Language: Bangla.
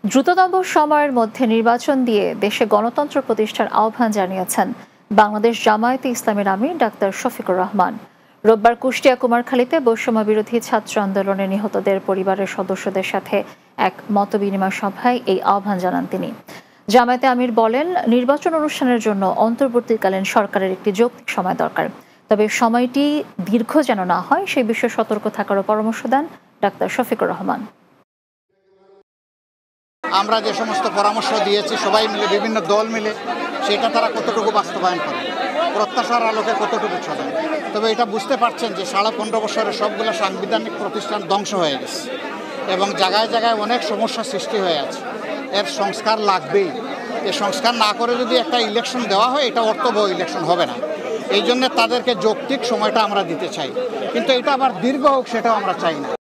দ্রুততম সময়ের মধ্যে নির্বাচন দিয়ে দেশে গণতন্ত্র প্রতিষ্ঠার আহ্বান জানিয়েছেন বাংলাদেশ জামায়াতে ইসলামীর আমির ডাক্তার শফিকুর রহমান। রোববার কুষ্টিয়া কুমারখালীতে বৈষম্য বিরোধী ছাত্র আন্দোলনে নিহতদের পরিবারের সদস্যদের সাথে এক মতবিনিময় সভায় এই আহ্বান জানান তিনি। জামায়াতে আমির বলেন, নির্বাচন অনুষ্ঠানের জন্য অন্তর্বর্তীকালীন সরকারের একটি যৌক্তিক সময় দরকার, তবে সময়টি দীর্ঘ যেন না হয় সেই বিষয়ে সতর্ক থাকারও পরামর্শ দেন ডাক্তার শফিকুর রহমান। আমরা যে সমস্ত পরামর্শ দিয়েছি সবাই মিলে, বিভিন্ন দল মিলে, সেটা তারা কতটুকু বাস্তবায়ন করে, প্রত্যাশার আলোকে কতটুকু চলে। তবে এটা বুঝতে পারছেন যে 15.5 বছরে সবগুলো সাংবিধানিক প্রতিষ্ঠান ধ্বংস হয়ে গেছে এবং জায়গায় জায়গায় অনেক সমস্যা সৃষ্টি হয়ে আছে। এর সংস্কার লাগবেই। এই সংস্কার না করে যদি একটা ইলেকশন দেওয়া হয়, এটা অর্থবহ ইলেকশন হবে না। এই জন্য তাদেরকে যৌক্তিক সময়টা আমরা দিতে চাই, কিন্তু এটা আবার দীর্ঘ হোক সেটাও আমরা চাই না।